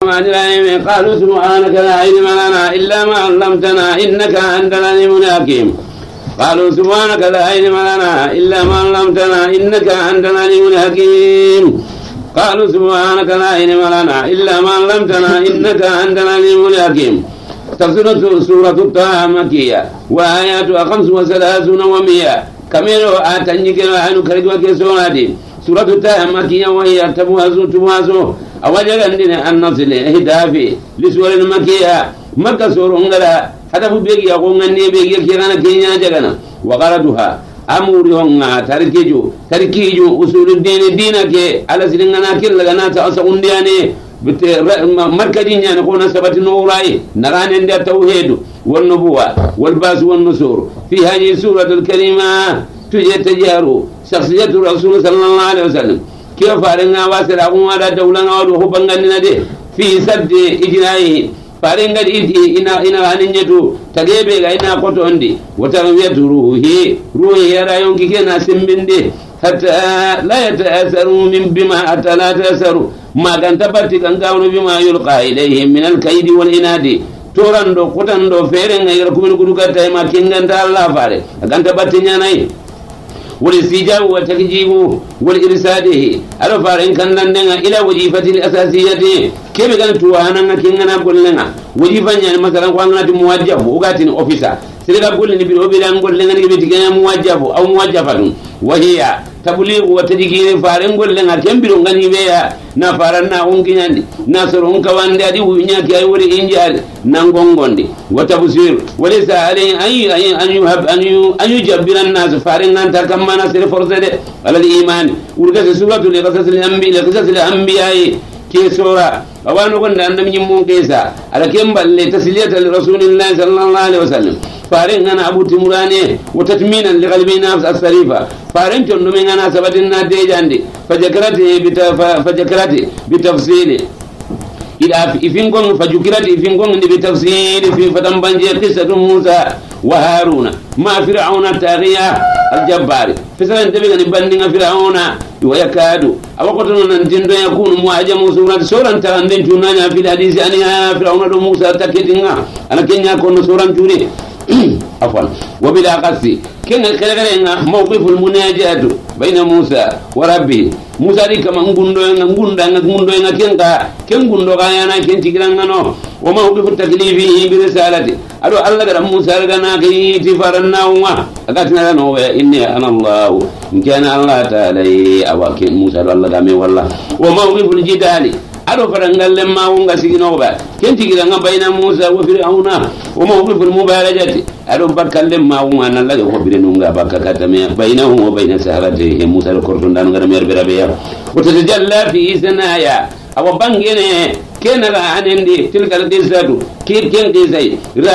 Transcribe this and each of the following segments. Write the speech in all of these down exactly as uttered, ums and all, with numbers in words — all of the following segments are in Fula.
قالوا سبحانك لا علم لنا إلا ما علمتنا إنك أنت العليم الحكيم قالوا سبحانك لا علم لنا إلا ما علمتنا إنك أنت العليم الحكيم قالوا سبحانك لا علم لنا إلا ما علمتنا إنك أنت العليم الحكيم. تفسير سورة الطه مكية وآياتها خمس وثلاثون ومئة كميرو آتنيك وعنو كردوا كسورة سورة الطه مكية وهي تبوازو تبوازو أوجد عندنا أن نصل هدافي لسورة المكية مكة سورة انغلا هدف بيجي يقوم أني بيجي كيرانا كينيا جغنا وغردها أمورهم تركيجو تركيجو أصول الدين الدين كي على سلنا كل لغنا تأسقون دياني مركزين يعني قونا سبت النوراي نران عند التوحيد والنبوة والباس والنصور في هذه السورة الكريمة تجد تجارو شخصية الرسول صلى الله عليه وسلم كيف فارنا واسر أقوم على دولنا وحبنا دي في سد إجرائه فارنا دي إنا إنا هنجتو تجيبه إنا قطو عندي وتربية روحه روحه يرى يونكي كنا سنبين دي حتى لا يتأثروا من بما حتى لا تأثروا ما كان تبتي كان قاولوا بما يلقى إليهم من الكيد والإناد تورندو قطندو فيرن يركم الكدو كتاي ما كينغان الله فاري كان تبتي ناناي والاستجابة والتكجيب والإرساده ألو فارن كان لندنا إلى وظيفة الأساسية كيف كان توانا كينغانا قلنا وظيفة يعني مثلا قوانا موجه وقاتين أوفيسا سيدا قول نبي أوبيلان قول لنا نبي تكينا موجه أو موجفة وهي تبليغ وتدقير فارن قول لنا كم بلون غني بيها نفارنا أنكيان ناصر أنكوان دادي وينيا كي أولي إنجال نانغونغوندي وتبصير وليس عليه أي أي أن يهب أن أن يجبر الناس فارن أنت كما نصر فرصة على الإيمان ولقد سورة لقصص الأنبياء لقصص الأنبياء كي سورة أوانو كنا أن نمجمون كيسا على كم بل تسلية لرسول الله صلى الله عليه وسلم فارن أنا أبو تمراني وتتمينا لقلبنا الصريفة فارن تنو من أنا سبتنا ديجاندي فذكرته فذكرته بتفصيله إذا إفنكم فذكرته إفنكم بتفصيل في فتنبنجي قصة موسى وهارون ما فرعون التاغية الجبار فسرن تبقى نبندنا فرعون ويكاد أوقتنا نتندو يكون معجم سورة سورة تغندين تنانا في الحديث أنها فرعون وموسى تكتنا أنا كن يكون سورة توني عفوا وبلا قصي كان كلغرنا موقف المناجاة بين موسى وربه موسى دي كما غوندو غوندا غوندو كنكا كن غوندو غايانا كن تيغرانغانو وموقف التكليف برسالته ادو الله غدا موسى غنا كي تفرنا وما اغاتنا نو اني انا الله ان كان الله تعالى اواكن موسى الله غامي والله وموقف الجدال ado farangal lemma wonga siginoba kenti gidanga bayna Musa wa Fir'auna wa mawqif al-mubalajati ado bakkal lemma wonga nalla ko birenunga bakka katame bainahum wa baina saharati Musa al-Qur'an dan ngara mer berabeya wa tajalla fi sanaya aw bangene kenala anendi tilka al-qisatu kir ken qisai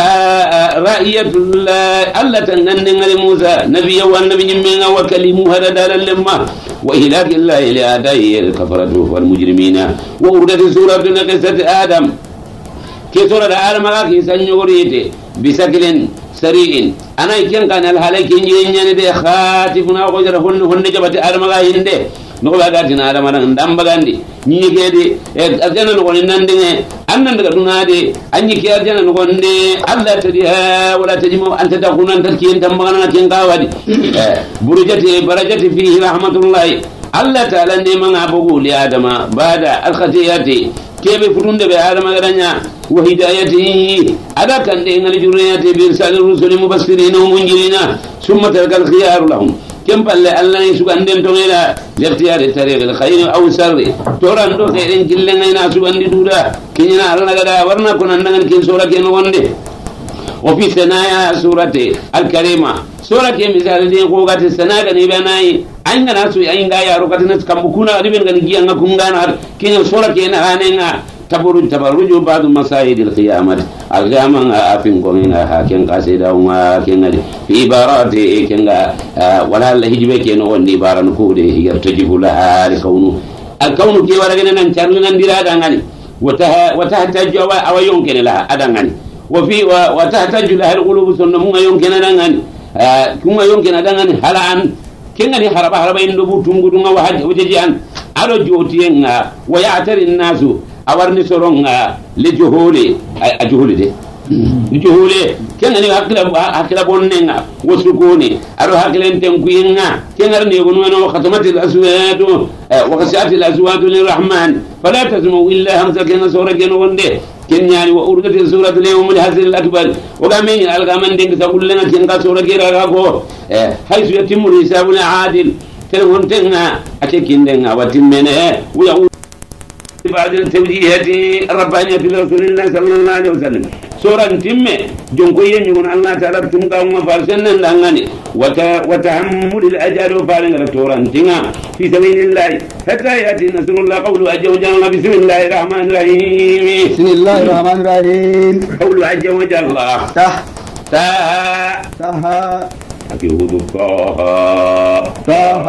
ra'iyatullah alla tanganne ngale Musa nabiyya wa nabi nyimmenga wa kalimu hada dalal lemma وإهلاك الله لأعدائه الكفرة والمجرمين ووردت سورة قصة آدم كي سورة آدم كي سنوريته بسكل سريع أنا كان كان الهلاك ينجي دي خاتفنا وقجر هن هن جبت آدم هنده نقول أقاتنا آدم دام بغاندي ني كيدي أجانا نقول نندي أنن دغدونا دي أني كي أجانا نقول دي الله تديها ولا تجمع أنت تكون أنت كي أنت مغانا كي قاودي برجتي برجتي فيه رحمة الله الله تعالى نيمان أبوه لآدم بعد الخطيئة كيف فرند بآدم غرانيا وهدايته أدا كان دين الجريات بإرسال الرسل مبشرين ومنذرين ثم ترك الخيار لهم كم بل الله يسوع عندهم تغيرا لاختيار الطريق الخير أو الشر توران دو خيرين كلنا يناسب عندي دودا كنا على غدا ورنا كنا عندنا كن سورة كنا وندي وفي ثنايا سورة الكريمة سورة كمثال دين قوات السنة كنيباناي أين ناسو أين غايا روكاتنا كم بكونا ربنا كنيجي أنا كونغانا كنا سورة كنا هانينا تبرج تبرج بعض مسائل القيامة القيامة أفين كونغا هاكين قاسيدا وما كنا في عبارات كنا ولا الله يجيب كنا وني بارن كودي يرتجف لها الكون الكون كي ورجنا نشارلنا نديرها دعاني وته وتحتاج أو يمكن لها أدعاني وفي وتحتاج لها القلوب سنة مو يمكن أدعاني كم يمكن أدعاني هلان كنا ني حرب حرب إندو بتوم قدونا وحج وجيان أرجو تينا ويعتر الناس awarni soronga le johole a johole de johole kengani hakila hakila bonnenga wasukuni aro hakilen kuinga kengarni gonwano khatamatil aswadu wa qasiatil aswadu lirrahman fala tazmu illa hamza kenga sura geno wonde kenyani wa urdatil suratul yawmul hasril akbar وقامين القامن دينك تقول لنا كنقا سورة كيرا غاكو حيث يتم الحساب العادل تلهم تغنى أتكين دينا وتمنا ويقول بعد التوجيهات الربانية لرسول الله صلى الله عليه وسلم سورة تمة جنكوين يقول الله تعالى تمكا ومفارسنا لأنني وتحمل الأجال وفارن رسورة تنا في سبيل الله حتى يأتي نصر الله قولوا أجل وجل بسم الله الرحمن الرحيم بسم الله الرحمن الرحيم قولوا أجل وجل الله تح تها تها أكيد طه طه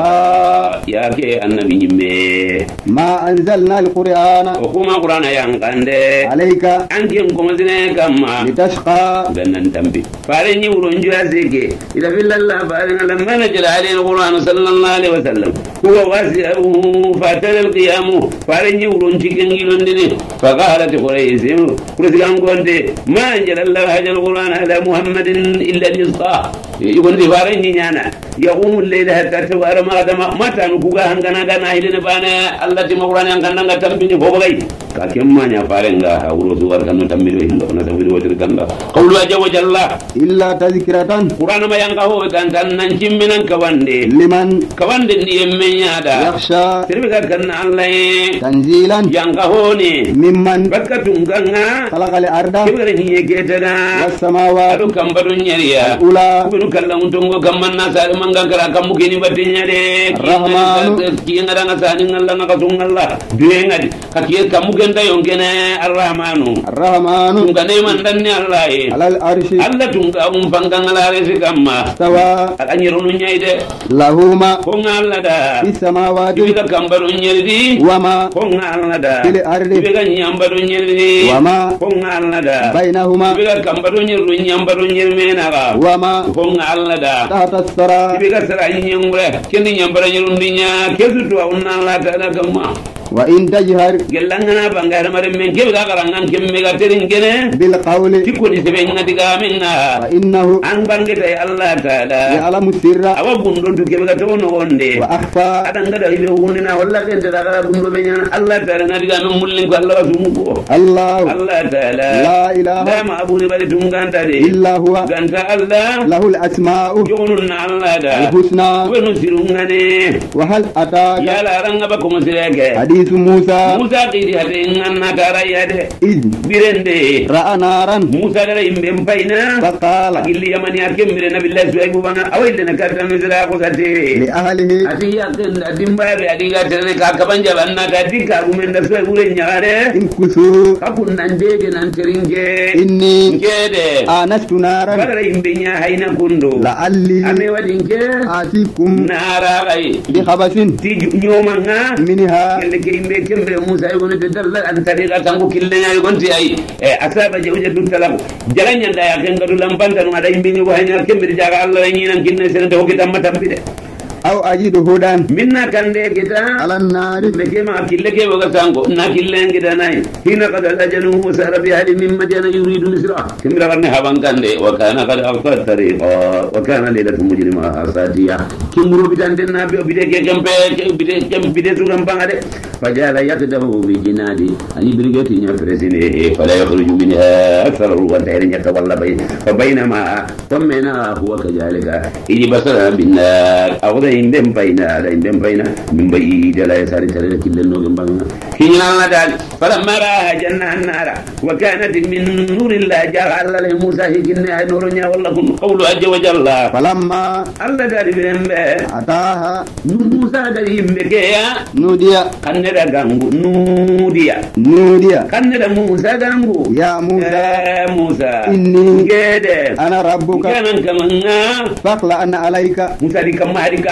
يا كي النبي مي ما أنزلنا القرآن وكما قرآن ينقند عليك أنك يمكم زين كما لتشقى بنن تنبي فارني ورنجو أزيكي إذا في الله فارنا لما نزل عليه القرآن صلى الله عليه وسلم هو واسعه فاتل القيام فارني ورنجي كنجلون دي فقالت قريش قريش كان ما أنزل الله هذا القرآن على محمد إلا ليصطاه يقول لي فارني نانا يقوم الليل حتى توار ما دام ما تنكوغا هنغنا غنا هيدن بانا الله تي مقران هنغنا تمبيني فوبغاي كاكيم ما نيا فارنغا اورو سوار كانو تمبيني هيلو نتمبيني وتر كاندا قول واجا وجل إلا تذكرة قران ما ينغا هو كان نانجيم منن كواندي لمن كواندي ني يمنيادا يخشى تربيغا كان الله تنزيلا ينغا هوني ممن بكتونغا خلق الأرض كبر ني يكيتنا والسماوات كمبدو نيريا الأولى kallang tungo kamanna sare manga kara kamu kini batinya de Rahmanu kiyenga danga sani ngalla na kasungalla duenga di kakiye kamu genda yongene arrahmanu Rahmanu tunga ne mandanne allah e alal arshi allah tunga um panga ngala resi kamma sawa akanyirunu nyaide lahuma ko ngalla da fis samawati biga kambaru nyirdi wama ko ngalla da fil ardi biga nyambaru nyirdi wama ko ngalla da bainahuma biga kambaru nyirdu nyambaru nyirmena ga wama Allah da tahta as-sara biga sara nyingure kendi nyambara nyirundinya kezu to unna la ta da gamma wa in tajhar gelangana bangara mare men ke ga garangan kemme ga terin gene bil qawli tikuni sebe ngati ga minna wa innahu an bange tay Allah taala ya'lamu sirra awa bundo du ke ga to no wonde wa akhfa adanga da ibe wonina walla ken da ga bundo be nyana Allah taala ngati ga men mullin ko Allah wasu ko Allah Allah taala la ilaha la ma abu ni bari tunganta de illa huwa ganta Allah lahu al-asma'u jonun Allah da al-husna wa nusirungane wa hal ataka ya la ranga ba ko musirege hadithu Musa Musa qidi hade nganna tara yade iz birende ra'a naran Musa dara imbe mpayna faqala illi yamani akem birena billahi suaybu bana awayde na karta misra ko sate li ahlihi atiya ken adimbabe adiga tere ka kabanja banna ka dikka gumenda suaybu le nyaare imkusu kakun nandege nan teringe inni ngede anastu naran bara imbe nya hayna kundo la'alli ame wadinke atikum nara gai bi khabasin ti nyoma nga minha kelle ke imbe kembe Musa yone de dalla an tariqa tangu kille nyaay gonti ay e asaba jawje dun talabu jalanya da ya ken gadu lambanta no ada imbe ni wahanya kembe jaga Allah ni nan kinne sen do kita matambi de aw ajidu hudan minna kande kita alan nari leke ma kille ke boga sango na kille ngida nay hina qad ajalu Musa rabbi hali mimma jana yuridu misra kimra garne haban kande wa kana qad aqta tariqa wa kana lilatu mujrima asadiya kimru bidan den nabi bide ke kempe bide kem bide tu gampang ade fajala yaqdahu bi jinadi ani brigati nya presine fala yakhruju minha akthar wa tahrinya tawalla bay fa bainama tamena huwa kajalika iji basara binna awda indem bayna ala indem bayna min bayi jala yasari tare kille no gambanga hinyana dal falamma raha janna annara wa kanat min nurillah ja'ala li Musa hikinna nurunya walla kun qawlu ajja wa jalla falamma alla dari birembe ataha Musa dari mbeke ya nudiya kanneda gangu nudiya nudiya kanneda Musa gangu ya Musa eh Musa inni gede ana rabbuka kanan kamanga faqla anna alayka Musa di kamma di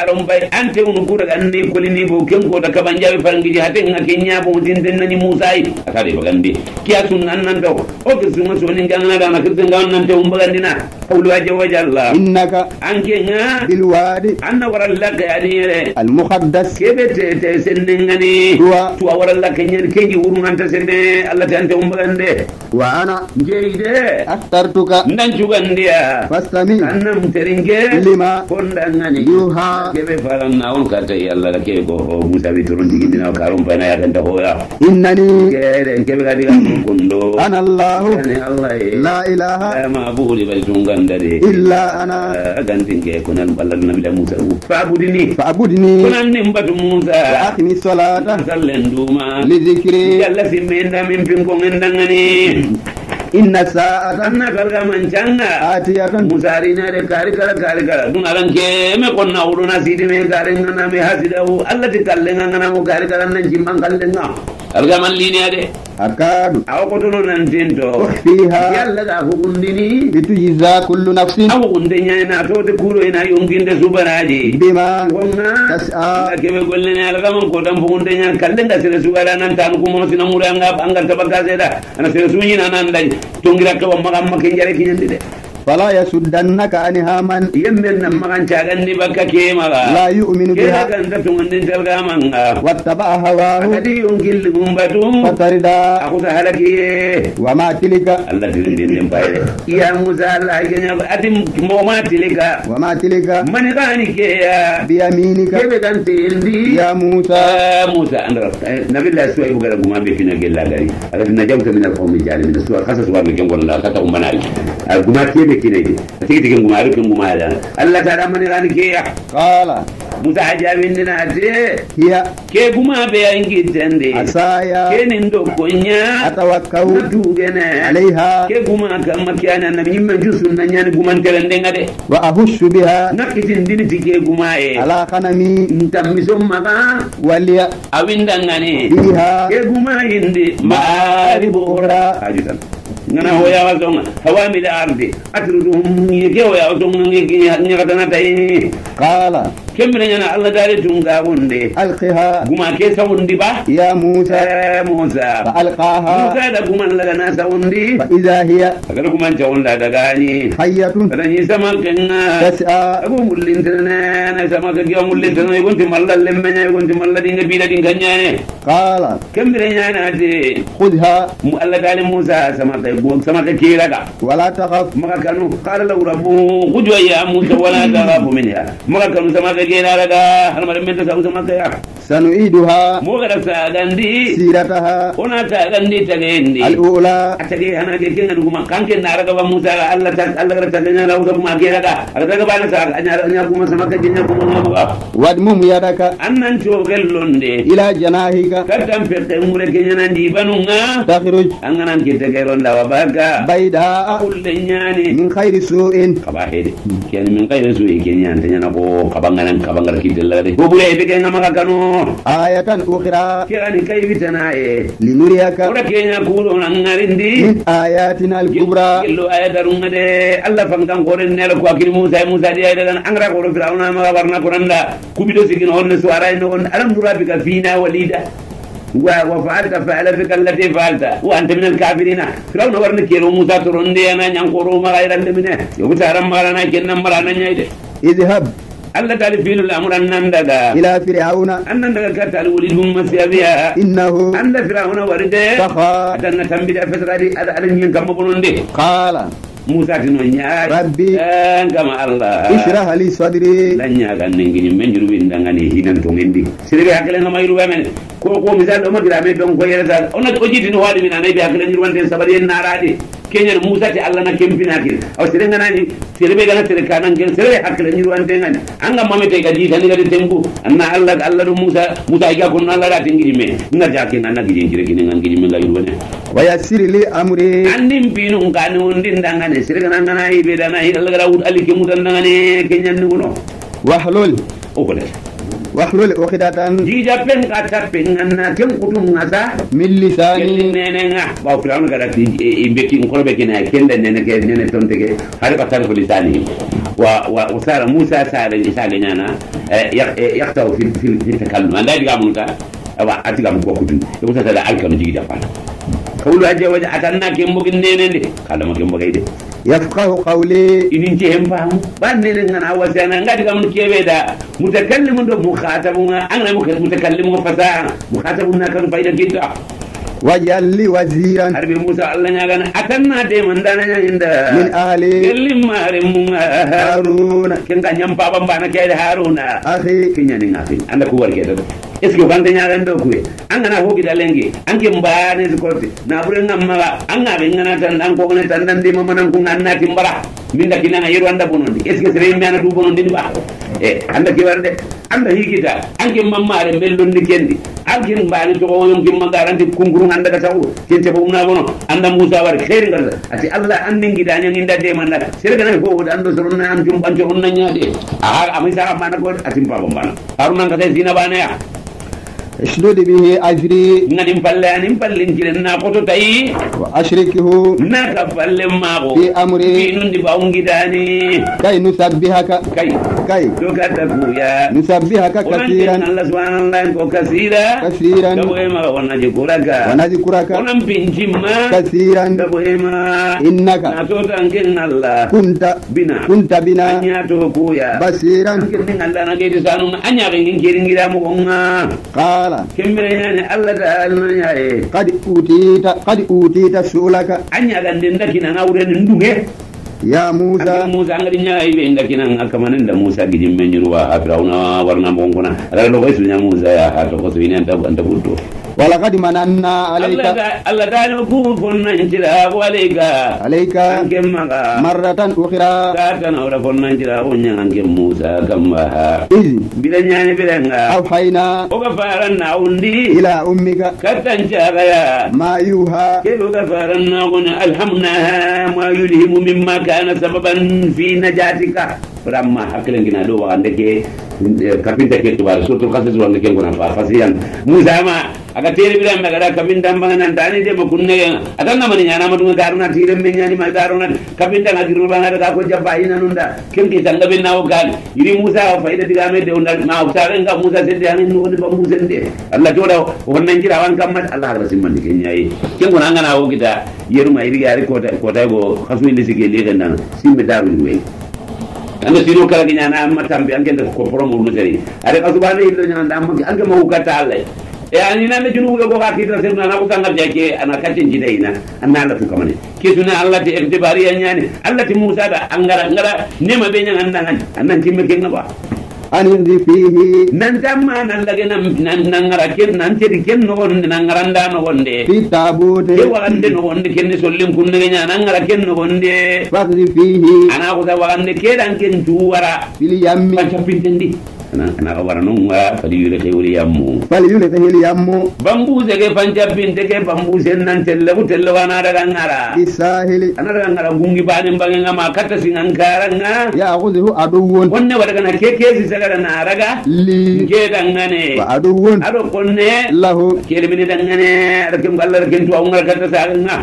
karon bay ante unu kura ganni kolini bo ken ko da kaban jawi farangiji haten ngakenya bo tinten nani musa yi akade bagandi kiya sunnan nan do o ke sunna soni ngana da na kirtin ga nan te umbagandi na qawlu ajja wa jalla innaka anke nga bil wadi anna warallaka adire al muqaddas kebe te te sennengani Tuwa. tuwa warallaka nyen kenji wurunanta senne Allah tante umbagande wa ana ngeide akhtartuka ndan cugandiya fastami annam teringe lima kondangani yuha kebe faran na on kata yalla la ke ko musa bi turun digindina karum pa na ya kan ta hoya innani kebe kebe ga diga kondo ana allah yani allah la ilaha la ma'budu bal tungandare illa ana gantin ke kunan ballan nabi da musa fa'budini fa'budni kunan nim batu musa wa aqimi salata sallen duma li dhikri yalla simenda min pin ko ngandangani inna sa'ata anna kalga mancanga atiyatan musari na de kari kala kari kala dun alan ke me konna uruna sidi me kari ngana me hasida u Allah ti kalle ngana mo kari kala nan jimman kalle nga alga man lini ade akadu aw ko tono nan tinto fiha yalla da hukundini litujza kullu nafsin aw hunde nyana to de kuro ina yonginde subaraji bima wonna tas'a kebe golle ne alga man ko dam hunde nyana kalle nga sere subara nan tan ko mo sina muranga anga tabaka seda ana sere sunyi nan dai tongira ka magam makin jare kinyandi de fala yasuddannaka anha man yemmen nan magan cagan ni bakka ke maga la yu'minu ke biha kan da tun din talga manga wattaba'a hawahu akadi yongil gumbatu fatarida aku ta halaki wa ma tilika Allah din din din bayre ya musa Allah ganya adim mo ma tilika wa ma tilika man gani ke ya bi yaminika ke be kan tindi ya musa Ah, musa andra nabi Allah suwai bugara guma be fina gella gari ala na jawta min al-qawmi jalimin suwar khasa suwar ne gongon la kata umanari al guma ke be kine tigi tigi guma ru guma da Allah ta da man gani ke ya qala musa ajabin dina ate hiya ke guma be yangi tende asaya ke nin do konya atawakkau tu gene alaiha ke guma kam makiyana na min man jusun nan yani guman telende ngade wa ahushu biha nakitin dini tike guma e ala khanami ntam misom maga waliya awinda ngani biha ke guma indi ma'aribu ukhra ajudan ngana hoya wasonga hawami da ardi atruhum yake hoya wasonga ngiki nyakatana tay qala kemre nyana Allah dare tunga wonde alqiha guma ke sawundi ba ya musa eh musa fa alqaha musa da guma laga na sawundi fa idha hiya agar guma jawunda daga ni hayyatun rani sama kenna tas'a abu mullin tana na sama ka giya mullin tana gonti malla lemme nya gonti malla dinga bida dinga nyane qala kemre nyana de khudha mu Allah dare musa sama ka go sama ka kiraga wala takhaf maka kanu qala lahu rabbuhu khudwa ya musa wala taghafu minha maka kanu sama ka kiraga har mara men ta sama ka ya sanu'iduha mo ga sa gandi sirataha ona ta gandi ta gendi al-ula atage hana ke kenga kuma kanke na raga ba musa Allah ta Allah ga ta ganya rawu kuma ke raga aga daga bana sa anya anya kuma sama ka jinya kuma ba wadmum yadaka annan to gellonde ila janahika kadam fete mure kenya nan di banunga takhruj anganan ke te geronda wa baga bayda kullenyani min khairi su'in kaba hede kene min kayre su'i kenya antanya na ko kabanganan kabangar kidella de ko bure be kenga maka kanu ayatan ukhra kirani kay bitana e linuriyaka ora kenya kulo nan ngarindi min ayatina al-kubra illo aya darunga de Allah fangan gore nelo ko akil musa musa de ayda dan angra ko firawna ma warna kuranda kubido sigin honne suara no on alam durabika fina walida وفعلت فعلتك التي فعلت وانت من الكافرين فرعون ورن كيلو موسى تروندي انا نانكورو ما غير منه يوتارم مالنا كن مرانا نيد اذهب الله تعالى في الامر ان ندغا الى فرعون ان ندغا كتال ولد مسيابيا انه ان فرعون ورد سخا ادنا تنبيد فترادي ادن ين كم بنوندي قال موسى تنونيا ربي ان كما الله اشرح لي صدري لن يغن نغني من جرو بندغاني هينن تو مندي سيري hakle ngama yiru bamen ko ko misal do magira me don ko yerata on ko jiti no wadi min anay be hakle ndir wonde sabari en narade kenyer musa ti Allah na kempina ki aw sire ngana ni sire be gana sire kanan gel sire hakle ndir wonde ngani anga mamete ga jita ni ga tembu anna Allah Allah do musa musa ga ko Allah da tingiri me nga jake nan nagi jire gine ngi me ga yiru wone wa yassir li amri andim pinu ngani wondi ndangane sire ngana ngana ibe dana hi Allah ga wud alike mudan ndangane kenyan ni wono wahlul o ko wahlul uqdatan jija pen ka tappen anna ken kutum ngasa min kelli lisani nene nga ba firawna kada ti imbeki ngoro be kina kende nene ke nene tonte ke har ka tan ko lisani wa wa usara musa sare isale nyana yaqtaw fi fi takallum anda diga muta awa atiga mu ko kutum ko sa da alkanu jigi japan kawlu aje waje atanna ke mbogin nene de kala mo ke mbogay de yafqahu qawli inin ce hemba ban ne ngana wasana ngadi kam kebe da mutakallimun do mukhatabun an na mutakallimun fasaha mukhatabun na kan faida kita waj'al li waziran harbi musa allah nya gana atanna de man dana nya inda min ahli kellim mare mun haruna ken ga nyam baba bana ke haruna akhi kinya ni ngafi anda ku warke da est ce que bande nya gando ku an gana hobi da lengi an ke mbane ko na bure ngamma an ga be ngana tan an ko ne tan dan di mamanan ku nganna timbara min da kinanga yero anda bonondi est ce que sere mi ana du bonondi ba e anda ki warde anda higita an ke mammare mellondi kendi an ke mbane to ko yom kim magaranti kunguru anda ka taw kente bo una bono anda musa war khair ngal ati allah andin gidanya nginda de manda sere gana ko ando soronna am jum banjo onna nyaade a amisa mana ko atim baba bana haruna ka zina bana ya اشدد به أجري ngadim palle anim pallin kilen na ko to tay وأشركه na ka palle mago في أمري inun di baungi dani كي نسبحك kay كي do ka ta buya نسبحك كثيرا Allah subhanahu wa ta'ala ko kasira كثيرا da boema wana jikuraka ونذكرك onan pinjimma كثيرا da boema إنك na to tangin Allah كنت bina كنت بنا anya to kuya بصيرا ngin Allah na gedi sanu anya ngin kirin gida mo gonga قال kembere yani Allah da alna yae قد أوتيت قد أوتيت سؤلك anya gande ndakina ngawre ndunge يا موسى Aka Musa ngari nyai be ndakina akamanin da Musa gidin menyiruwa Firauna warna bongona ala do koy sunya Musa ya ha to ko sunya anda anda buddo ولقد مننا عليك Allah da Allah da no ku fonna njira walika عليك angem maga مرة أخرى ka kana ora fonna njira onya angem Musa kamba إذ bila nyane bila nga أوحينا o ga faran na undi إلى أمك katan jaga ya ما يوحى ke o ga faran na gona alhamna ma yulhimu mimma kana sababan fi najatika ramma haklen gina do wa ndeke kapinta ke tubar surtout khasas wa ndeke ngona fa fasiyan Musa ma aga tere bila me gara kapinta mbana ndani de makunne adanna mani nyana madu garuna tire me nyani ma garuna kapinta ngadiru bana da ko jabba ina nunda kenki tanga be nawo gal yiri Musa faida diga me de undal ma usare nga Musa sende hanin no de ba Musa sende Allah joda wannan jira wan kammat Allah har basim mandi ken yayi ken gona ngana wo kita yeru ma yiri yari ko ta ko ta go khasu indi sige le ganna simbe daru we anda sino kala ginyana amma tambe anke da ko promo no seri are ka subhana illo nyanda amma anke ma hukata Allah e ani nan junu go ga kitra sirna na ko tanga jake ana katin jidaina anna Allah tu kamane ke tuna Allah ti iktibari nyane Allah ti Musa da angara ngara nema be nyanga andan annan timme ken ba أن ينذي فيه nan tamma nan lage nan nan ngara ken nan tedi ken no wonde nan ngaranda no wonde في التابوت ke wande no wonde ken sollin kunne nya nan ngara ken no wonde فاقذف فيه ana ko da wande ke dan ken tuwara في اليم ma chapintendi ana ana wara non wa fadi yule ke wuri yammu فليلقه اليم bambu zege panca pinte ke bambu sen nan telle bu telle wana daga ngara في الساحل ana daga ngara gungi bani mbange ngama kata singan karanga يأخذه عدو wonne wadaga na keke sigara na raga لي ke dangane وعدو ado konne له kele mini dangane rakim gallar ken tuwa ngar kata saganga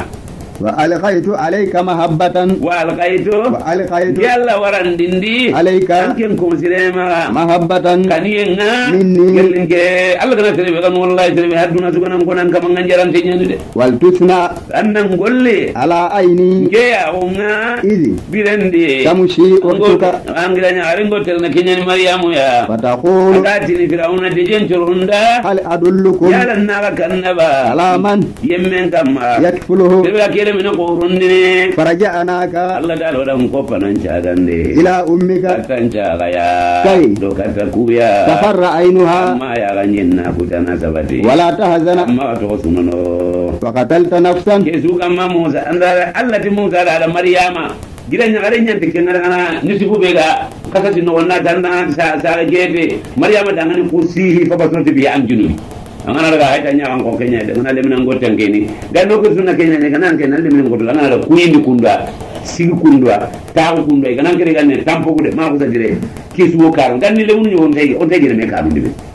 وألقيت عليك محبة wa alqaitu وألقيت yalla warandindi عليك anken ko silema محبة kaniyenga مني gellinge Allah kana sirbe kan wallahi sirbe haduna suganan konan kamangan jaran tenyani de ولتصنع annan golle على عيني ge ya onga إذ birende تمشي أختك angilanya aringo telna kenyani maryamu ya فتقول adati ni firauna de jenturunda هل أدلكم yalla naga kannaba على من yemmen kamma يكفله sirbe kele min ko rundine فرجعناك Allah dal wadan ko fanan cadande إلى أمك katan caga ya Kai. do kata kuya تفر عينها amma ya ganyen na kutana sabati ولا تهزن amma to sunono وقتلت نفسا ke su kama Musa andara Allah ti Musa da Maryama gidan ya garen yanti ken ngana nisifu be ga kasati no wonna danna sa sa gebe Maryama da ngani kursihi fa bato bi am junubi angana daga hayta nya an ko kenya de ngana lemina ngoten keni dan no ko sunna kenya ne ngana ken lemina ngoten ngana da kuyindi kundwa sigi kundwa taw kundwa ngana kere ganne tampo gude ma ko sadire kisu wo karo dan ni le mun yon tay on tay ne me karo ndibe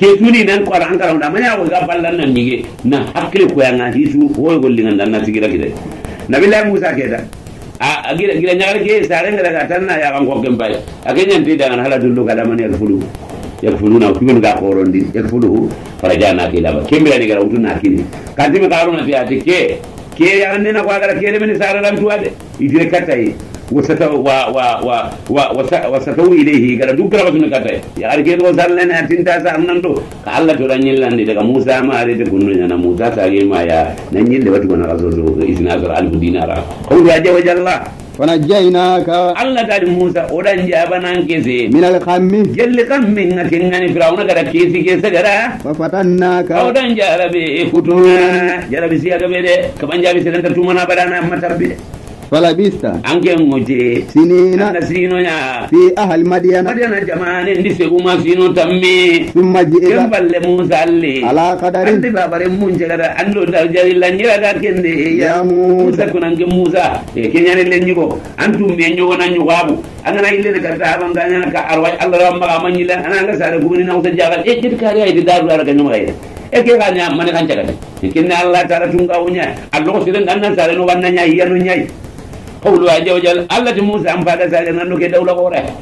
ke tuni nan ko ran karam da manya ko ga ballan nan nige na hakle ko yanga hisu o gollinga dan na sigira kide nabillahi musa ke da a gira gira nyaare ke sare ngara tanna ya kan ko kembay akenya ndi da hala dullu kada man ya fulu ya fulu na kubin ga korondi ya fulu farajana ke laba kembira ni gara utuna kini kadime karuna ti ati ke ke ya ande na ko gara ke le min sare ran tuade idire katai wasata wa wa wa wa wasata ilayhi gara dukra batun katai ya arke do sallen atinta sa annando ka Allah to ranyillande daga Musa ma are de kunno na Musa ta ge ma ya nan yille watu na razo do isna zar alfu dinara ko ya jawa jalla fanajjaynaka Allah ta Musa odan jabanan kese min al-khammi jelle kam min ngatin ngani firawna gara kesi kese gara fa fatannaka odan jarabe futuna jarabe siya gabe de kaban jabi sedan tumana badana matarbi falabista anke ngoje sinina na sino ya fi ahli madyana madyana jamane ndi se kuma sino tammi thumma ji'ila balle Musa alle ala qadarin ande babare mun jagara ando dal jari lanyira ga kende ya Musa kunange Musa e kenyane lenni ko antum me nyogo na nyogabu angana ille ka ta banganya ka arwaj Allah ramma amanyila ananga sare gumini na uta jagal e jit kari ay daru ara ga nyoga e e ke ga nya mane kan jagal e kinna Allah taala tunga unya allo ko sidan anna sare no wanna nya yanu nyai qawlu ajja wajal Allah ti Musa am fada sare nan ke dawla ko re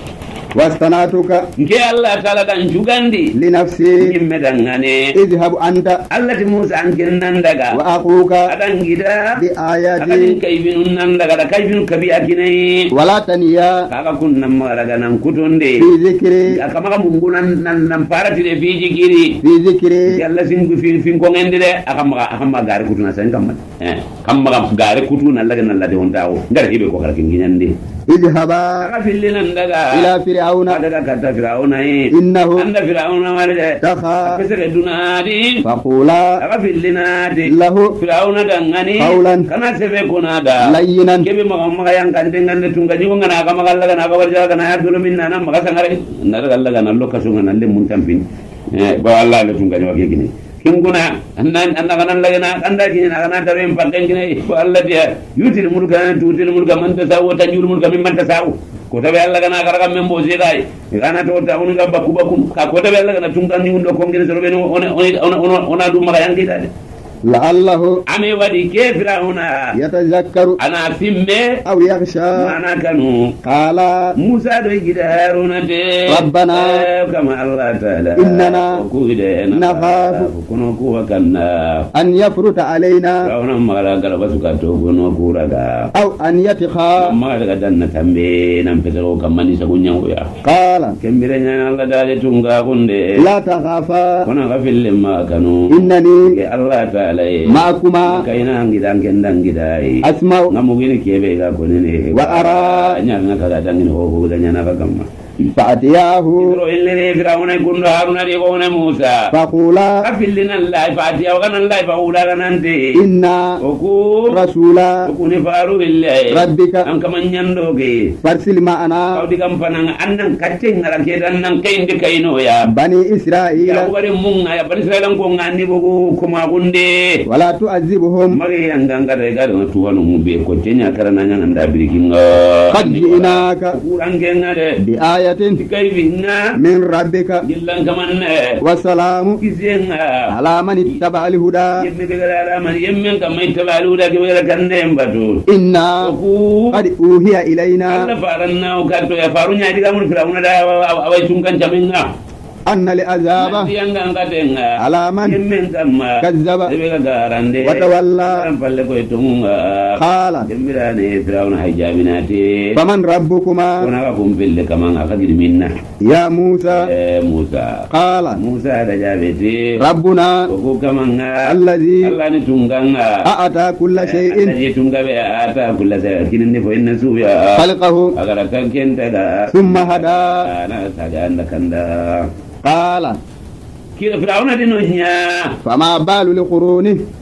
wastanatuka nke Allah taala dan jugandi li nafsi yimme dangane idhhab anta Allah ti Musa an kinnan daga wa akhuka adan gida bi adan ayati kaybinun nan daga da kaybinu kabi akinai wala taniya kaga kunnan maraga nan kutonde fi zikri akama mungunan nan nan parati de fiji kiri fi zikri yalla singu fi fin ko ngende de akama akama gare kutuna san kam eh kamma gare kutuna laga nan la de hontawo ngar hibe ko kala kinginyande idhhaba kaga fillinan daga ila fir'auna daga kata fir'auna eh innahu anda fir'auna wala takha kesere dunadi faqula kaga fillinadi lahu fir'auna dangani qawlan kana sebe konada layyinan kebe maga maga yang kan dengan tunga ni ngana ka maga laga na ka warja kana ya dulu minna na maga sangare na daga laga na lokka sunga na le mun tampin eh ba Allah le tunga ni wage gini kinguna annan anna kana laga na anda gini na kana tare en pakken gini ba Allah dia yutil mulka tutil mulka man tasawu tanjul mulka mimman tasawu ko tabe Allah kana karaga membo zedai kana to ta on ga bakku bakku ka ko tabe Allah kana tunga ni undo ko ngene so be no on on on ona du maga yang kita la'allahu ame wadi ke fir'auna yatazakkaru ana fimme aw yakhsha mana kanu qala Musa do gidaruna de rabbana kama Allah taala innana kuide nakhafu kuno kuwa kanna an yafruta alaina rauna mala gala basuka to kuno kuraga aw an yatikha amma daga danna tambe nan petero kamani sagunya ya qala kembire nya Allah dale tunga kunde la takhafa kuna gafil ma kanu innani ke Allah taala ma'akuma kaina ngidan kendang gidai asma'u ngamu gini kebe ga konene wa ara nyanga kaga dangin ho ho danya na kamma fa'atiyahu Idro illere Firauna kundu Haruna di kone Musa faqula kafillina Allah fa'atiyahu kana Allah fa'ula kanante inna oku rasula oku ni faru illahi rabbika an kamanyando ke farsil ma'ana kau di kampanang annan kaceng ngarake annan kain di kaino ya bani ya israila kubari munga ya bani Israel ko ngani boku kuma kunde wala tu'azibuhum mari yang gangga rega dengan Tuhan umumbe ko tenya karena nyang anda birikinga qad ji'naka kurang ngade bi ayatin kai binna min rabbika jillan kamanne wa salamu kisenga ala man ittaba al-huda yemme begala man yemme kamay tabalu da ke wala kande mbatu inna ku qad uhiya ilayna Allah faranna o kadto ya farunya diga mun firawuna da awai tunkan jaminga anna li azaba yang ngatenga ala man yemme kamma kazzaba bega garande wa tawalla palle ko tunga qala jembirane firawuna hajabinati faman rabbukuma kona ka kumbille kamanga ka minna ya musa eh Musa qala Musa da jabeti rabbuna ko kamanga alladhi Allah ni tunganga a'ata kulla shay'in alladhi tungabe ata kulla shay'in kinni fo inna suya khalaqahu agara kan kenta da thumma hada ana saja anda kanda qala kira firawuna dino nya fama balu liquruni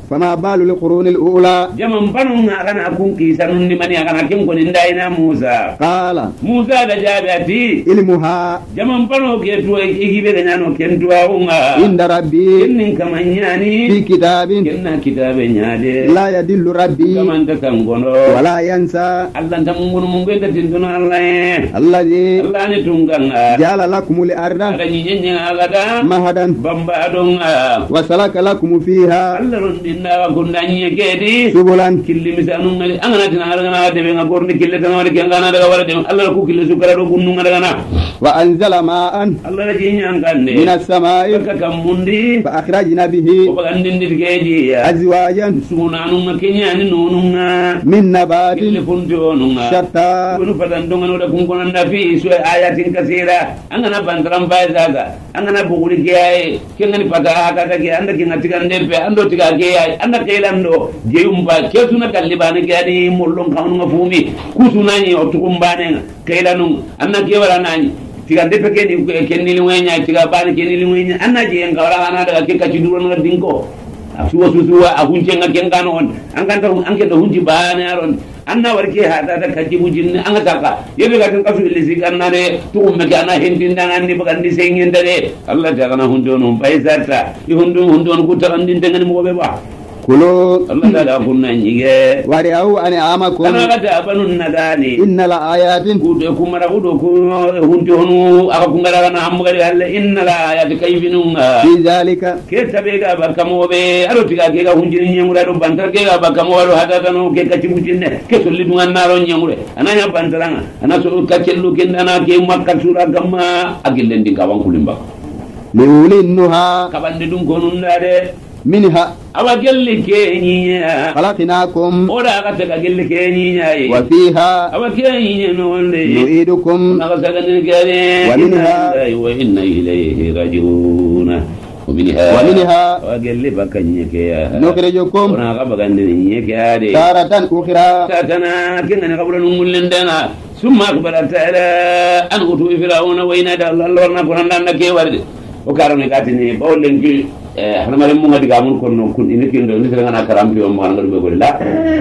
فما بال القرون الأولى jaman panu ngakana akun kisanun di mani akana kim konin daina Musa قال Musa da jabi ati علمها jaman panu ke tuwa ikibe ganyano ken tuwa unga عند ربي kennin kamanyani في كتاب kenna kitabe nyade لا يدل ربي kamanta kangono ولا ينسى Allah tamungun mungu enda tinduna Allah الذي Allah ni tunganga جعل لكم الأرض ada nyinyenya agada مهدا bamba adonga وسلك لكم فيها Allah rundinda wa kundanye kedi سبلا killi misanu ngali angana tina ngana de nga gorni kille tan wala kengana daga wala de Allah ku kille sukara do gunnu ngada na وأنزل ماء Allah la jinya ngande من السماء ka kamundi فأخرجنا به ko bagandindi geji أزواجا sunanu ngakenya ni nonunga من نبات kille fundi onunga شتى kunu fadan donga da kunkonan da fi so ayatin kasira angana bandram baizaga angana buguli kiyaye kengani pada aga ga anda kinga tigande be ando tiga kiyaye anda kelando jeyumba kesuna kalibane kiyadi mollon kanu ngafumi kusunani otukumbane kelanu anna kewara nani tigande peke ni kenni liwenya tiga bani kenni liwenya anna je ngawara ana daga kinka ciduro na dinko suwa suwa ahunje ngakengano on anganta angendo hunji bane aron anna warke hada da kaji mujin an taka yebe ga kan kasu ilisi kannare to umme kana hendin dan anni bagandi sengen dare Allah ta kana hundo no bai zarta i hundo hundo no kutarandin dengan mo be ba كلوا Allah ta da kunna nyige وارعوا أنعامكم kana ga da banun nadani إن لآيات kude kumara kudo ku hundo no aka kungara kana amugari Allah inna la ayati kayfinunga في ذلك ke tabe ga bakamo be aro tiga ke ga hunjini nyamura do bantar ke ga bakamo aro hada tano ke kaci mujinne ke solli dungan naro nyamure ananya bantaranga ana so kacellu ke ndana ke makka sura gamma agillen di kawan kulimba لأولي النهى kabande dum gonun dade منها awa gelle ke nyinya خلقناكم ora ga taga gelle ke nyinya yi وفيها awa ke nyinya no le نعيدكم naga saga ne gare ومنها wa inna ilayhi rajiun ومنها ومنها وقال لي بكني كيا نخرجكم وانا قبغني كيا دي تارة أخرى تاتنا كنا قبل نقول لنا ثم أخبر تعالى أن أتوا فرعون وينادى الله الله ورنا كنا لنا كي ورد وكارم كاتني بقول لك احنا ما لمو غادي غامون كون كون انك ندو نسرا انا كرام في يوم ما نقول بقول لا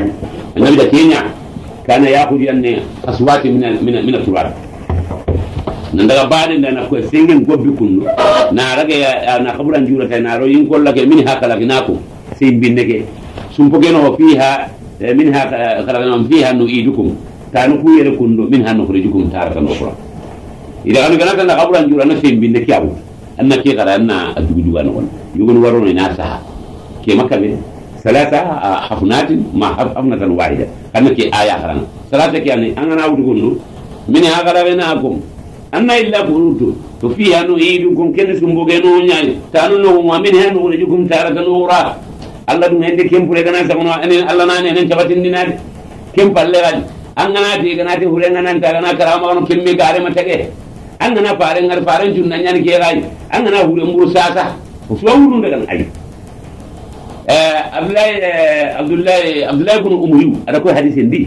النبي ده كينيا كان ياخذ يعني اصوات من من من التراب nandaga baade ndana ko sengen gobbi kunno na raga na kaburan jura tay na ro yin kolla ke min hakala kinako sey bindeke sumpo geno fiha minha khalaqna fiha nu'idukum tanu ku yere kunno minha nukhrijukum taratan ukhra ida kanu kana kana kaburan jura na sey bindeke abu anna ke gara na adugu duga no yugo no waro na sa ke makabe salata hafnatin ma hafnatan wahida kana ke aya karana salata ke ani angana awdu kunno minha khalaqnakum anna illa kurutu to fiha nu'idukum ken sumboge no nyaani tanu no wa min hanu nu'idukum taratan ukhra Allah dum hende kempure kana sagono enen Allah nane enen tabatin dinade kempalle gadi angana de gana de hurenga nan ta gana karama no kemme gare matege angana pare ngar pare junna nyaani ke gai angana hure mburu sasa o so wuru daga ay eh Abdullah Abdullah Abdullah ibn Umayyu ada ko hadisi ndi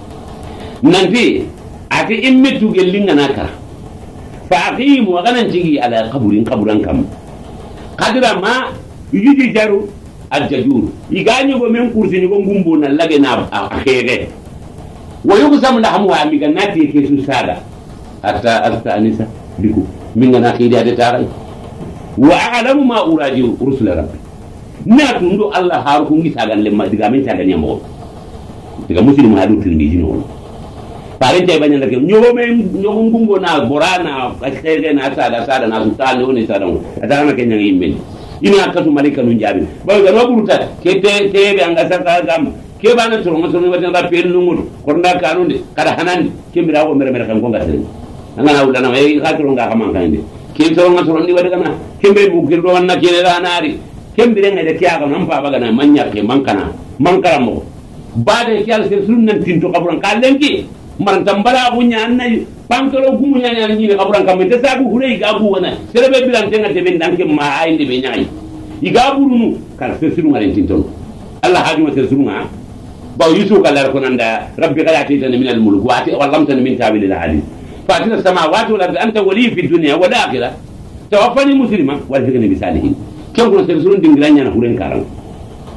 nanti ati immetu gelinga nakara فأقيم وغننتي على قبر قبرا كم قدر ما يجي جارو الجدور يغاني بمن كرسي نيغون غومبونا لاغنا اخيره ويقسم لحمها ميغناتي كيسو سادا حتى حتى انسا بكو من غنا خيدي ادي تاراي واعلم ما اراجي رسل ربي ناتندو الله هاركو نغي ساغان لما ديغا من ساغان يامو ديغا مسلم هادو تلميذ نو pare tay bañal ak ñogo me ñogo ngumbo na borana xege na sada sada na sultan oni sada ada na kenya yimbe ina katu malika nu jabi ba ga no buruta ke te te be anga saka gam ke bana toro mo toro wata da pel nu ngudu ko nda kanunde kada hanandi ke mira wo mere mere kan ko ngasere anga na udana e ka toro nga kama kande ke toro nga toro ndi wada kana ke be bu girdo wanna ke la naari ke mbire ngade ke aga nam pa baga na manya ke mankana mankara mo bade ke al se sunnan tinto kabran kalenki man tambara bunya annay pankoro gumunya nyani ni kabran kam te sabu hure ga bu wana serebe bilan tenga te ben danke ma ay ndi be nyaay igaburu nu kala se sunu ngalen tinton Allah haaju ma se sunu nga ba yusu kala ko nanda rabbi qala tan min al mulk wa ati wallamtan min tabil al hadith fatina samawati wal ardi anta wali fi dunya wal akhirah tawaffani muslima wal hikni bi salihin kan ko se sunu dingiranya na huren karam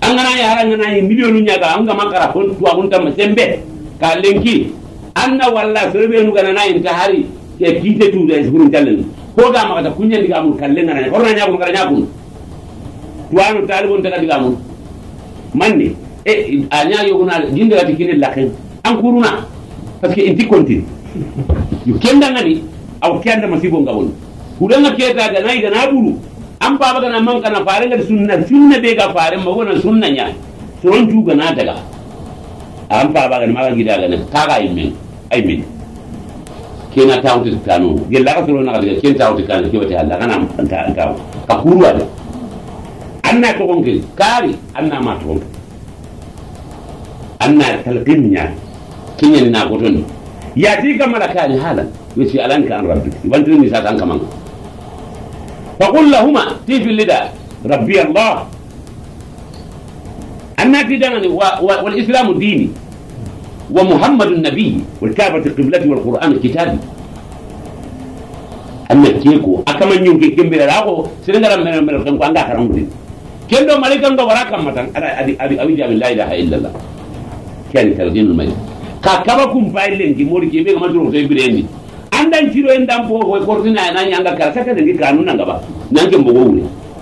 angana ya harangana ni milionu nyaga anga makara hon tuwa hunta masembe ka lenki anna walla serbe nu kana na inta hari ke kite tu da zurun talen ko ga maka kunya diga mun kallen na ko na nyago ngara nyago tuwanu talibon ta diga mun manni e anya yo guna jinde gati kine lakin an kuruna parce que inti continue yu kenda ngani aw kenda masibo ngabon kudanga keta ga nay ga naburu an baba ga man kana fare ga sunna sunna be ga fare ma wona sunna nya soron ju ga na daga an baba ga ma ga gida ga ne ta ga yimin ay min kena tawti kanu gella ka soro na ga ken tawti kanu ke wata Allah kana ta ta ka kuruwa de anna ko gonke kari anna ma to anna talqimnya kinya na goton ya ti ga malakani halan wisi alanka an rabbik wantu ni sa tan kaman fa qul lahumā ti fil lida rabbi Allah anna tidani wal islamu dini wa muhammadun nabiy wal ka'batu qiblati wal qur'an kitabi anna keko akaman nyunke kembere rako sirengara mel mel kan ko anga karangude kendo malikan do waraka matan ada adi adi awi jamin la ilaha illallah kan tarjinul may ka kaba kum pailen ki mori ke be ma duro to birendi andan ciro endam po ko kortina na nyanga kala saka de kanuna ngaba nanke mbogo wule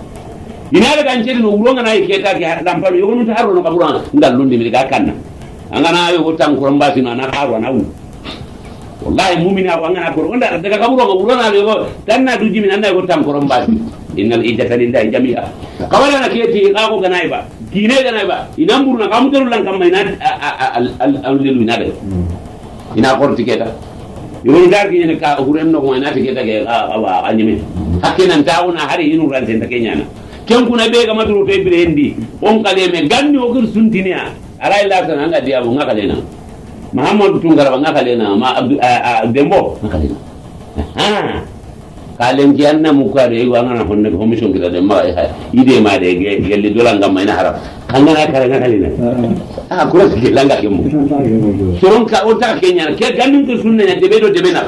ina daga nceri no wuronga na iketa ki lampalu yogo muta haro no kabura ndal lundi mi ga kanna angana yo tan ko mbasi na na haro na wu wallahi mu'mina ko angana ko onda daga kabura ko wurona yo tanna du jimi nanna ko tan ko mbasi innal iddata lillahi jami'a kawala na kiyeti ako ganai ba kine ganai ba ina muruna kamu teru lan kam ina al lelu ina de ina korti keta yo ndar ki ne ka huren no ko ina te keta ke awa anyime hakina ndawuna hari inu ran sen takenya na ken kuna be ga maduro be birendi on kale me ganni o gur suntinia ala illa tan anga dia bu ngakale na muhammad tungara ba ngakale na ma dembo ngakale na ha kalen kianna mukare wa ngana honne commission kita de ma ide ma de gelli dolanga ma ina haram kangana kare ngakale na ah kura ke langa ke mu soron ka o ta kenya ke ganni to sunna ya debe do debe na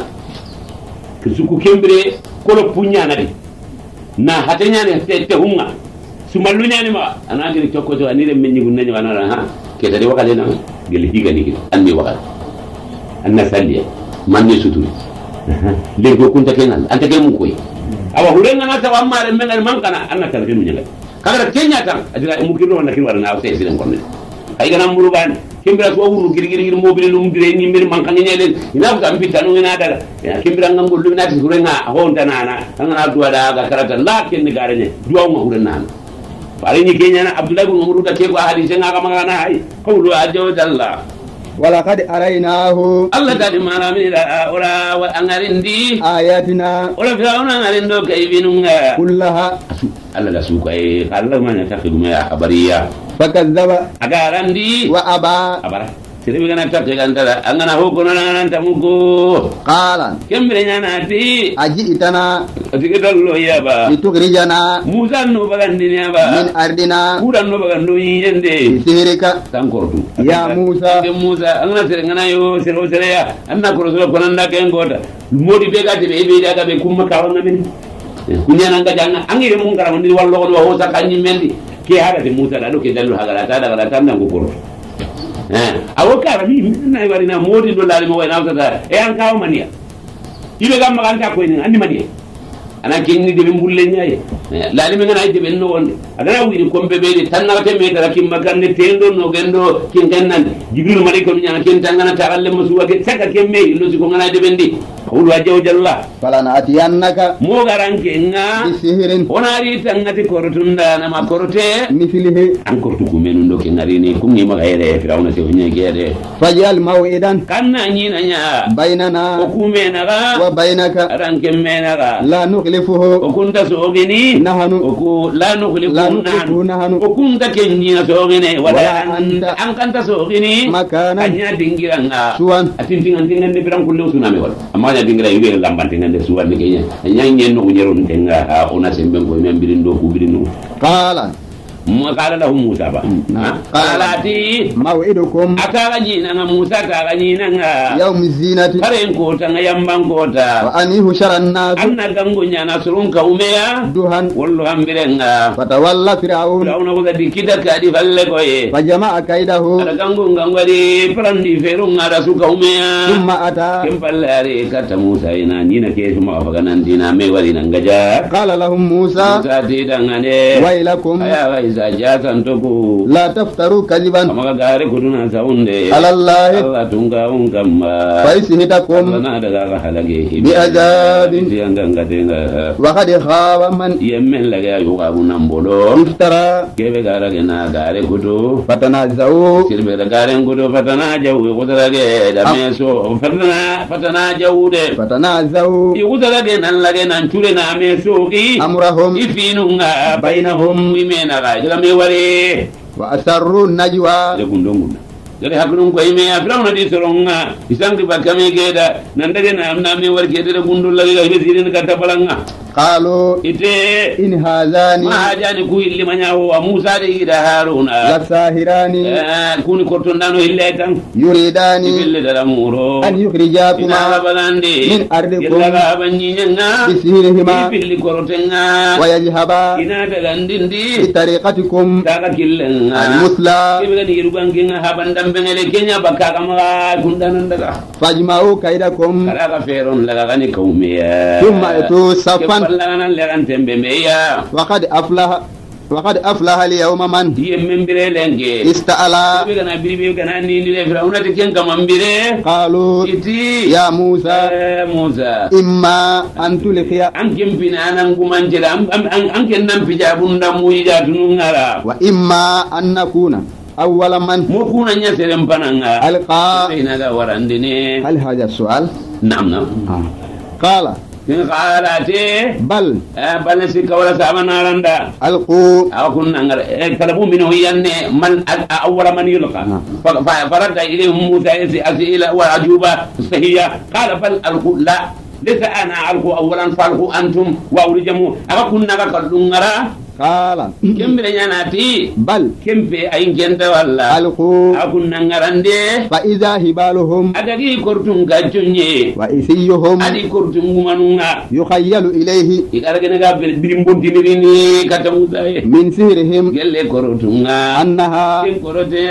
kusuku kembre kolo punya na de na hatenya ne te hunga sumalunya ni ma anagiri tokko to anire menni gunna ni wana ha ke tadi wakale na geli higa ni anni wakal anna salliya manni suturi le go kunta kenan anta ke mun koy awa hurenga na ta wamma re mengal mankana anna tan kenu nyanga kaga kenya tan adira mu kiro na kiro na awse silen konne ay ganam muru ban kimbira so wuru giri giri mobile lum dire ni mir mankani nyelen ina ko ambi tanu ina daga kimbira ngam gol lumina ti hurenga honta nana ngana duwa daga karata la ken ni garene duwa ma hurenna pare ni kenya na abdullah ibn umru da ke ko hadisi nga kama na ay qawlu ajwa jalla wala qad araynahu allah tadi maramira ora wa angarindi ayatina ora firawna ngarindo kaybinunga kullaha allah la suka e allah man taqidu ma abariya fakadzaba agarandi wa aba abara sire bi gana takke gandala angana hoko na nan tamugo qala kembre nyana ti aji itana atike dallo yaba litukhrijana musa no bagandi ne ba min ardina kudan no bagando yende sirika tankortu ya musa ke musa angana sire ngana yo sire o sire ya anna ko rasul ko nanda ke ngota modi be gati be be daga be kumma kawana min kunya nanga janga angire mun garam ni wallo ko ho sakanyi mendi ke haga de musa da do ke dallo haga ta daga ta nan ko koro eh awokara mi na bari na modi do lali mo wayna ta e an kawo maniya ibe gam maganta ko ni andi maniya ana kenni de mbulle nyaaye lali mi ngana ide ben no wonde adana wi ko be be tan na te me dara kim magande tendo no gendo kin gannan jibril maliko mi nyana ken tangana ta galle musuwa ke saka kemme lo si ko ngana de bendi qul wajhu jalla falana atiyannaka mo garanke nga bisihirin onari tangati korotunda na makorote mithlihi an kortu ku menu ndo ke ngari ni ku ngi magayre firawna se onye gede fajal maw'idan kanna nyina nya bainana o ku mena ga wa bainaka ranke mena ga la nukhlifuhu o kunta sogini nahanu o ku la nukhlifu la nukhlifu nahanu o kunta kenjina sogine wala anta an kanta sogini makana anya dingiranga suwan atintingan tingan de biran kullu suname wala amma nya dingira yube lambante ngande suwan ni kenya nya nyen no nyero ntenga ona sembe ngo membirin do ku birin no qala mu qala lahu musa ba qala ti maw'idukum akaga nyina nga musa kaga nyina nga yawm zinati karen ko tanga yamban kota wa anihu sharan nas anna gangunya nasrun ka umeya duhan wallu ambirenga fatawalla fir'aun fir'aun ko di kida ka di falle ko ye fa jama'a kaidahu ala gangu ngangwadi prandi ferunga da suka umeya thumma ata kim pallare kata musa ina nina ke suma faga nan dina me wali nan gaja qala lahum musa musa ti dangane wailakum aya ga isa jatan toku la taftaru kadiban amaga gare kuduna saunde ala allah Allah tunga ungamma fa isihitakum na daga halage bi azabin yanga ngadenga wa qad khaba man yemen laga yuga bunambolo iftara kebe gara gena gare kudu fatanazau sirbe da gare kudu fatana jawu kudrage da meso fatana fatana jawu de fatanazau yudrage nan lage nan ture na meso ki amrahum ifinunga bainahum imena ga daga me ware wa asarru najwa da gundongun dari hakunun ko ime ya firawna di soronga isangi bakame geda nan daga na amna me warke da gundul lagi ga besirin ka tabalanga qalu ite in hazani ma hajani ku illi manyawo wa musa de ida haruna la sahirani eh kuni kortondano ille tan yuridani ille da muro an yukhrijakuma ina balande min ardikum ila banyinya bisihirihima billi korotenga wa yajhaba ina da landindi bi tariqatikum daga killenga al-musla kebe gani irubanginga habanda bengele kenya bakka kama kundanan daga fajma'u kaidakum kada ka feron daga gani kaumiya thumma atu safan wallanan legan tembe meya wa qad aflaha wa qad aflaha al-yawma man yemmen bire lenge ista'ala kebe gana biribe gana ni ni le firauna te ken kama bire qalu iti ya musa eh musa imma an tulqiya an kempina nan gumanjela an an ken nan pijabun da mu ida tunungara wa imma an nakuna awwala man mo kuna nya serem pananga alqa ina ga warandine hal hadha su'al nam nam qala kin qarate bal bal si kawala samana randa alqu akun nangar kalabu min yanne man awwala man yulqa farada ilayhi musa yasi asila wa ajuba sahiya qala bal alqu la lisa ana alqu awwalan falqu antum wa urjamu akun naga kallungara qala kembere nyanati bal kembe ay ngenda walla alqu akun nangarande fa idha hibaluhum adagi kortun gajjonye wa isiyuhum adi kortun gumanunga yukhayyalu ilayhi ikaragene ga birim bontinirini kata musaye min sihrihim gelle korotunga annaha ken korote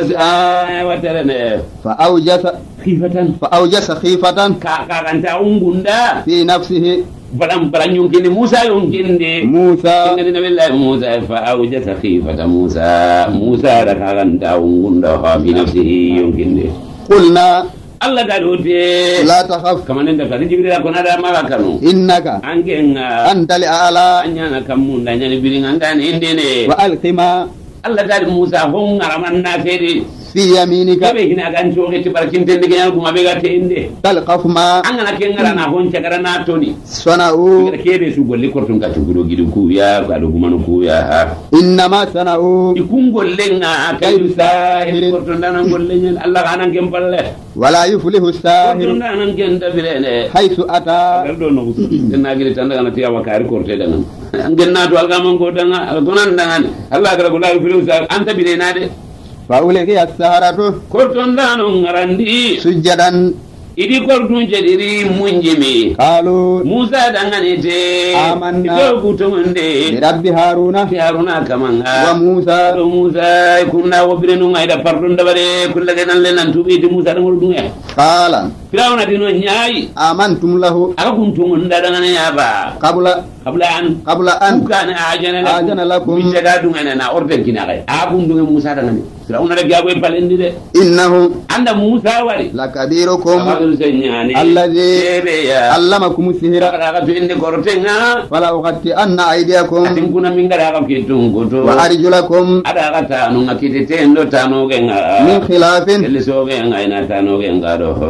tas'a watarane fa awjasa khifatan fa awjasa khifatan ka ka kanta ungunda fi nafsihi balam balam yunkini musa yunkinde musa ngani na billahi musa fa awjasa khifata musa musa da ka kanta ungunda ha fi nafsihi yunkinde qulna Allah da dote la takhaf kaman da ka jibril ko na da maka kanu innaka angenga anta ala anya na kamun da nyani birin ngani indene wa alqima Allah da musa hon ngaraman na fede fi yaminika kabe hina gan joge ti barkin tende ganyal kuma be gate inde talqaf ma an gana ken ngara na hon cagara na toni sana'u ngira kebe su golli kortun ka tugudo gidu ku ya ka do gumanu ku ya ha innama sana'u ikun golle nga kaydu sa kortun danan golle nyen Allah kanan kem palle wala yuflihu sahir kortun danan ken da bilene haythu ata do no na gili tanda kana tiya wakari korte danan an genna do algamon go danga algonan dangan Allah gara gola yuflihu sa anta bilena de فأولئك السهرة korton dano ngarandi سجدا idi kortun jediri munjimi قالوا musa danganete آمنا ito kutonde برب هارون fi haruna kamanga وموسى to musa kunna wobirenu ngai da pardon da bare kullage nan le nan tubi di musa da ngol dunga قال firawna dino nyaayi آمنتم له aka kuntum nda dangane yaba قبل qabla an قبل أن kana ajana lakum آذن لكم bi jaga dunga na orden kina kai a kundunga musa dangane firawna da gabo palendi de إنه anda musa wari لكبيركم abadul senyani الذي ya علمكم السحر daga to inde kortenga فلا أغطئن أيديكم atinkuna mingara ka kitung goto وأرجلكم ada kata no ngakite tendo tano genga من خلاف ele so genga ina tano genga do kitino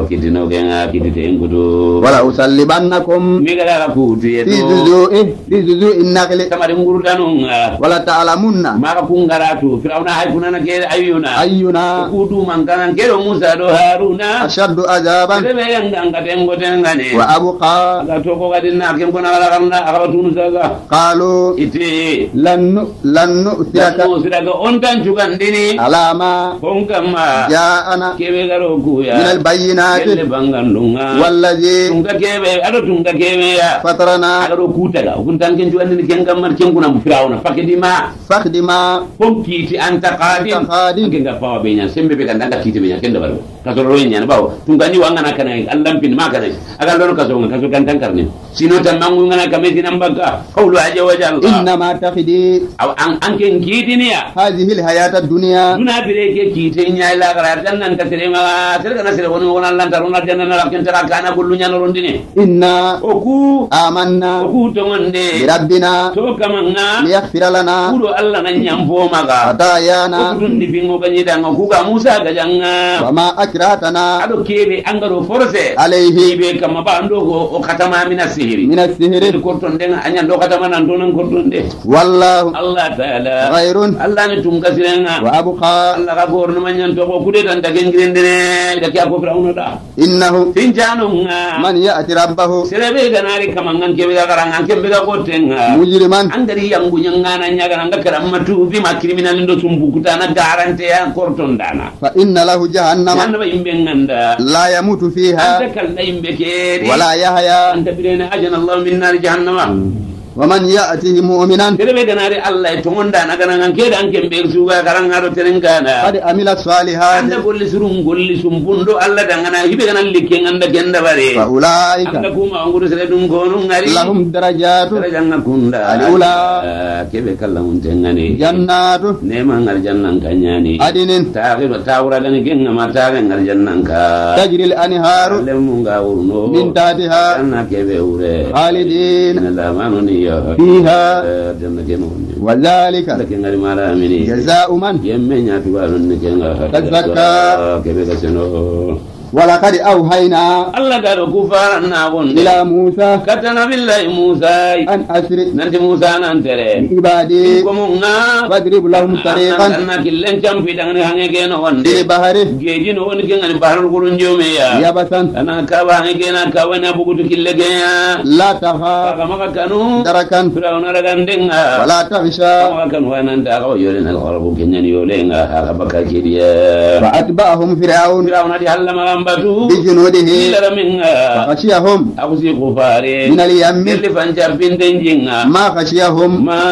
kenga kitite ngudu wala usallibannakum mi gara ku tuye fi do juzu'i fi juzu'i naqli tamari ngurdanunga wala ta'lamunna maka kungaratu firawna hay kunana ke ayuna ayyuna kudu mangana kero Musa do Haruna ashaddu azaban rebe yanga ngatengo tengane wa abqa aga toko gadina kem kona ala karna aga tunu saga qalu iti lan nu- lan nu'thiraka Mo siraga on tan jugandini alama konkama ja'ana kebe garo kuya min al-bayyinati kelle bangandunga wallazi tunga kebe ado tunga kebe ya fatarana agaro kutaga kuntan ken jugandini ken gamar ken kuna firawna fakidima fakhdima pomkiti anta qadim Anta qadim. kenga pawa benya sembe be kanda kiti benya kenda baro kasoro ronya bawo tunga ni wangana kana allam pin makana aga lono kasoro kasoro kan tankarni sino tamangu ngana kameti nambaka qawlu aja wajal innama takhdi aw an an ken kidini ya hadhihi al-hayata ad-dunya duna bire ke kite nya la gara jannan ka tere ma tere kana sere wono wona lan tarona jannan la ken tara kana gullu nya no rondine inna oku amanna oku to bi wonde rabbina to kamanga liyaghfira lana kudo alla nan nyambo maga atayana oku dundi bingo ganyi danga ku ga Musa ga janga wa ma akratana ado kebe angaro force alayhi be kama ba ando go o katama mina sihiri min as-sihri ko ton den anya do katama nan to nan ko ton de wallahu Allah taala ghayrun Allah ni tum kasirenga wa abqa Allah ka gorno manyan to ko kude tan dagen girendene da kya ko firawna da innahu tinjano nga man ya'ti rabbahu serebe ganari kamangan kebe da garangan kebe da gotenga mujriman angari yangu nyangana nyaga nanga karamatu bi ma criminal ndo tumbukuta na garante ya korton dana fa inna lahu jahannama nanda ba imbe nganda la yamutu fiha anta kala imbe kedi wala yahya anta birena ajana Allah min nar jahannama wa man ya'tihi mu'minan serebe ganari Allah to onda na ganangan kede an kembe suga garanga do terengana qad amila salihati anda golli surum golli sumbundo Allah dangana hibe ganan likke anda genda bare fa ulaika anda kuma nguru sere dum gonu ngari lahum darajatu darajanga kunda Al-ula. kebe kala mun tengani jannatu nema ngal jannan kanyani adinin taqiba tawra gani genga mata ngal jannan ka tajri al-anharu lemu nga urno min tahtiha anna kebe ure khalidin la manuni ya fiha janna kemo wa dhalika lakin ngal mala amini jazaa'u man yemme nya tubalun ni kenga Tazakka. kebe kaseno wa laqad awhayna Allah gado kufara na wonde ila Musa katana billahi Musa an asri nanti Musa nan tere bi ibadi ko mun na wadrib lahum tariqan anna killen champi dangane hange geno fil wonde bahri geji no woni kenga ni baharul gurun jome ya yabasan ana ka ba hange gena ka wana bugutu kille geya la taha ka maka kanu darakan firawna ragandenga wala taghsha kama kan wana nda ka yole na harabu kenya ni yole nga ha baka kiriya fa atba'ahum fir'aun firawna di hallama ambatu bi junudihi ila minga khashiyahum akusi kufare min al-yammi yelle fanca pindenjinga ma khashiyahum ma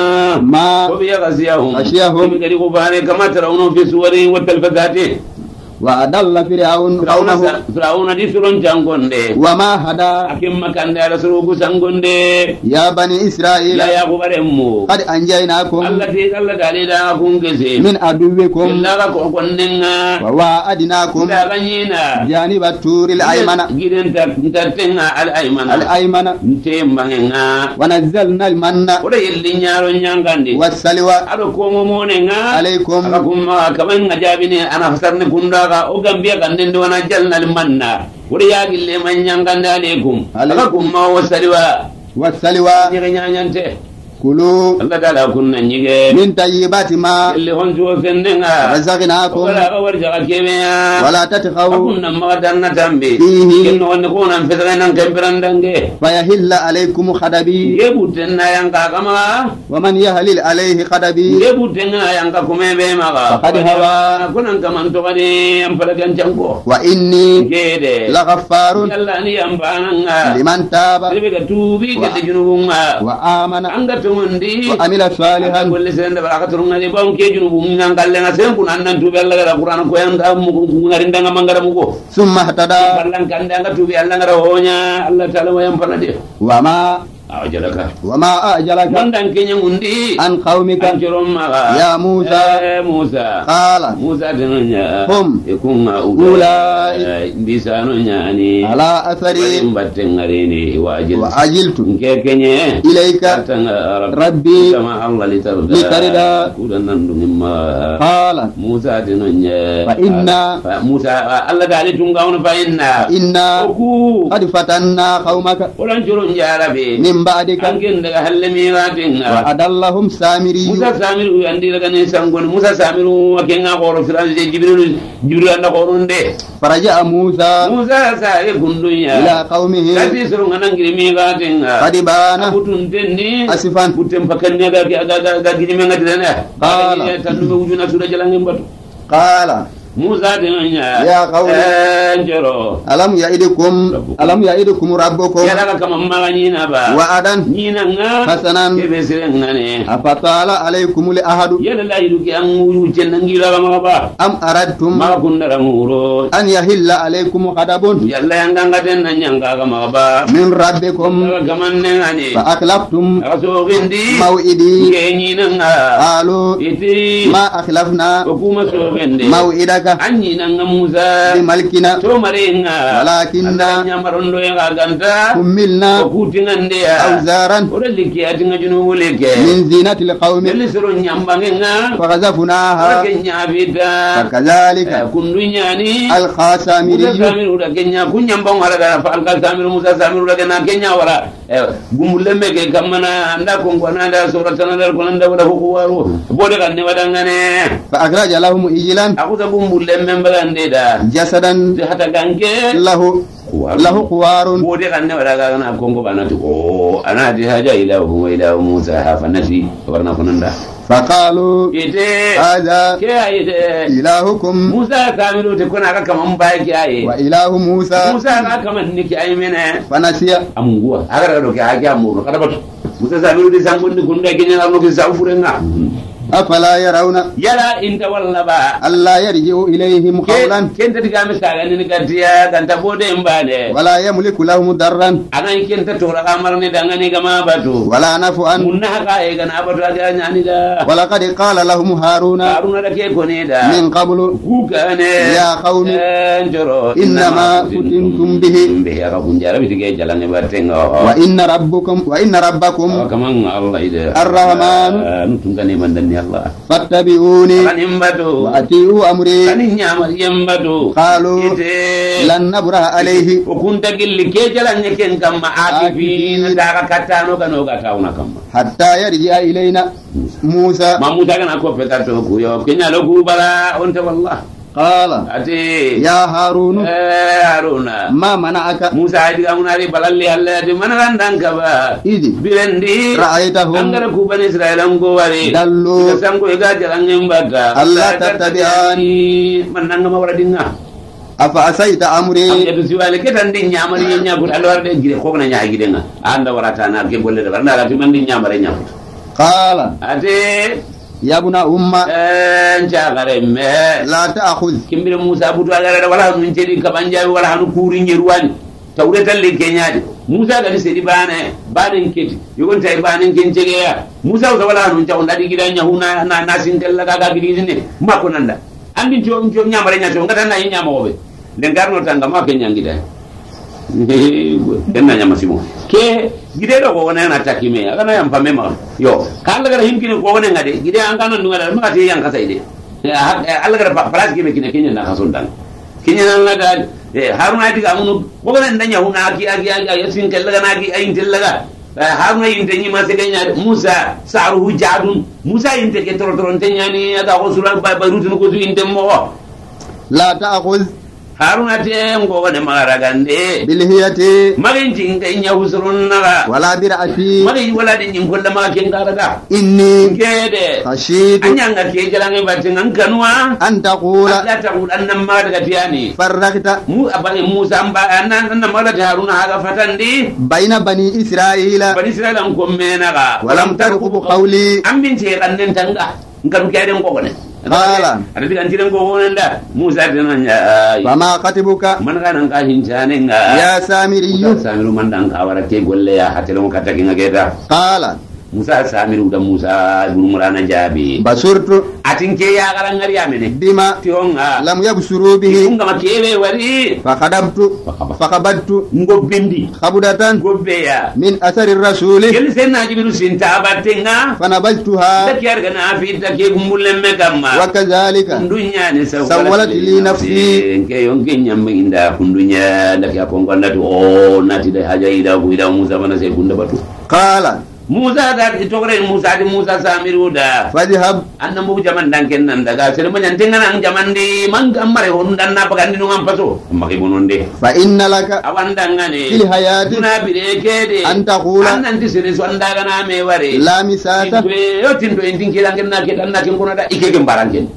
ma ko biya gasiyahum Khashiyahum. gari kufare kama tarawno fi suwari wa talfazati wa adalla fir'aun firawna qawmahu firawna di suron jangonde wa ma hada akim makande ala surugu sangonde ya bani la isra'ila ya kubaremmu qad anjaynakum Allah ti Allah dale da kun gese min aduwwikum illa ka ko konnenga wa wa'adnakum da ganyina janiba turil aymana giden ta tartenga al aymana al aymana nte mbangenga wa nazzalna al manna oda yelli nyaro nyangande was-salwa ado ko momonenga alaykum aka kuma kaman ngajabine ana fasarne kundaga o gambia kanden do wana jalnal manna oda yagille man nyangande alaykum aka kuma wasaliwa was-salwa nyega nyanyante kulu Allah dala kunna nyige min tayyibati ma elle hon jo fendenga razaqnakum wala ka warja ka kemeya wala tatghaw akunna ma danna tambe Fihi. kenno wonne ko nan fetana nan kembirandange fayahilla alaykum khadabi yebu tenna yanka kama wa man yahlil alayhi khadabi yebu tenna yanka kumebe maga Faqad hawa. kunan kaman to kadi am palagan jango wa inni gede laghaffarun yalla ni ambananga liman taba rebe ga tubi Wa- ga junubunga wa amana anga tumundi wa amila salihan golle sende baraka turunga ni bawon ke junubu ngan galle nga sen kun annan tubi Allah ga Qur'an ko yanda mu ngari ndanga mangara mu ko thumma ihtada ballan kan anga tubi Allah ngara honya Allah taala wayam panade wa ma ajalaka وما أعجلك mandan kenya mundi عن قومك anjorom maga يا موسى eh Musa قال Musa denonya Hum. ikunga Ulai. bisano nyani على أثري mbattengarini wajil وعجلت nkekenye إليك katanga ربي sama Allah litarda litarda. kudan nandungimma قال Musa denonya فإنا Musa Allah dali tungawna fa inna إنا oku قد فتنا قومك olan jurun jarabe من بعدك angin daga halle miratin وأدلهم سامري Musa Samiru andi daga ne sangon Musa Samiru wakenga qoro firan je Jibril Jibril anda qoronde فرجع موسى Musa sa e إلى kundunya قومه kati suru nganangiri miratin قد بان abutun tenni أسفا putem pakannya ga ga ga ga gidi menga dana Qala. ya tanu wujuna sudah jalan ngembatu قال Musa denya Ya qawmi. enjero ألم يعدكم ألم يعدكم ربكم ya daga kama magani na ba وعدا nyina nga حسنا kebe sirengane أفطال عليكم الأحد yala la yiduki an wuru cenangira ba ma ba أم أردتم ma kundara muro أن يهل عليكم غضب yalla yanga ngaten na nyanga ga ma ba من ربكم daga gamanne ngani فأخلفتم aso gindi موعدي ke nyina nga قالوا iti ما أخلفنا kuma so gende موعدك an nyina nga Musa بملكنا to mare nga ولكننا nyamarondo ya ganta حملنا ko kutingande ya أوزارا ore likiati nga junu wuleke من زينة القوم yalla soro nyambange nga فغزفناها ore nyabita فكذلك kundunyani Musa الخاسامري Samiru da Kenya kunyambang wala da fa alka Samiru Musa Samiru da na Kenya wala gumulle meke kamana anda kongwana da suratana da konanda wala hukuwaru bode kan ne wadangane فأخرج لهم إجلا aku da gumulle membagande da جسدا hata ganke له له خوار bode kan ne wadagana kongo banatu o anati haja ila wa ila Musa hafanati warna konanda فقالوا ite هذا ke ite إلهكم Musa Samiru te kona ka kaman baki aye وإله موسى Musa ka kaman niki ay mene فنسي amungua agara do ke agi amuru kada batu Musa Samiru di sangundi gunda kenya arno ke saufurenga أفلا يرون yala inta walla ba ألا يرجع إليهم قولا kenta diga misaga ni gatiya ganta bode mbale ولا يملك لهم ضرا anan kenta tora kamar ni dangani gama batu ولا نفعا munna ka e gana batu aga nyani da ولقد قال لهم هارون haruna da ke kone da من قبل kukane يا قوم enjoro إنما فتنتم به be ya ka kunjara bitige jalanne batenga وإن ربكم وإن ربكم kaman Allah ide الرحمن nutungane mandani Allah فاتبعوني kanin batu وأطيعوا أمري kanin nyamar yambatu قالوا ite لن نبرح عليه ukunta gilli ke jalanne ken kamma akifin daga katano kano gatawna kamma حتى يرجع إلينا موسى ma muta kana ko pekato ku yo kenya lo ku bala onta wallah قال ati يا هارون eh haruna ما منعك musa adi gamunari balalli alla adi manarandan ka ba إذ birendi رأيتهم angara ku bani israel ngo wari دلوا sango ega jalanne mbata Allah tattabi'ani. mananga mawradinga أفعصيت أمري yedu siwale ketan din nyamari nya ku alwar de gire ko na nya gide nga anda warata na ke bolle de barna la timandi nyamare nya قال ate يا ابن أم en jagare me لا تأخذ kimbire Musa butu agara wala nun cedi kabanja wala hanu kuri nyerwani tawre talle kenyadi Musa ga sedi bane banen keti yogon tay banen kencege ya Musa wala hanu taw ndadi gidanya huna na nasin tella ga ga gidine mako nanda andi to to nyamare nya to ngata na nyama obe den garno tanga ma kenya ngida den na nyama simo ke gide do ko wona na takime aga na yam pamema yo kala gara himkine ko wona ngade gide an kana ndunga ma te yang kasaide alla gara pras kime kine kenya na kasundan kenya na da haruna diga amunu ko wona ndanya huna aki aki aki yasin kella ga na aki ayin tellaga haruna yinte ni ma segenya Musa saruhu jadun Musa yinte ke toro toro tenyani aga ko sura ba rutu ko su yinte mo لا تأخذ haruna te ngo wona maragande بالهية magin tinga nya husrun naga ولا برأتي magin wala din yin kulla ma ken garaga إني kede خشيت anya nga ke jalange batin an kanwa أن تقول la ta qul annam ma daga tiyani فرقت mu abane Musa amba annan annam ma daga haruna haga fatandi بين بني إسرائيل bani israel an ko menaga ولم ترقب قولي an bin ce kannen tanga ngam keden ko ne Qala. ada digan tiren ko wonanda Musa tananya Fama khatibuka man kana ka hincane nga ya Samiriyu. Samiru mandan ka wara ke golle ya hatelo ka taki ngeta Qala. Musa Samiru da Musa ibn Murana jabi Basurtu atinke ya garan ngari amene bima tionga lam yabsuru bihi kunga makebe wari fakadabtu fakabadtu ngobindi khabudatan gobbe ya min athari rasuli kel senna jibiru sinta batenga fanabaltuha dakiyar gana fi take gumbulle me gamma wa kadhalika kundunya ne sawwalat li nafsi ke yonke nyamma inda kundunya dakiya kongonda to o nati da haja ida ku ida Musa bana sai kunda batu qala Musa da itogre Musa di Musa Samiru da fadhhab annan bu jaman dan kenan daga sere manyan tengan ang jaman di mangamare hondan na pagandi no ngampaso maki bononde fa inna laka awandangane fil hayati tuna bire kede an taqula annan di sere so andaga na me ware la misata yo tindo endin kilangen na kedan na kin da ike ke barangen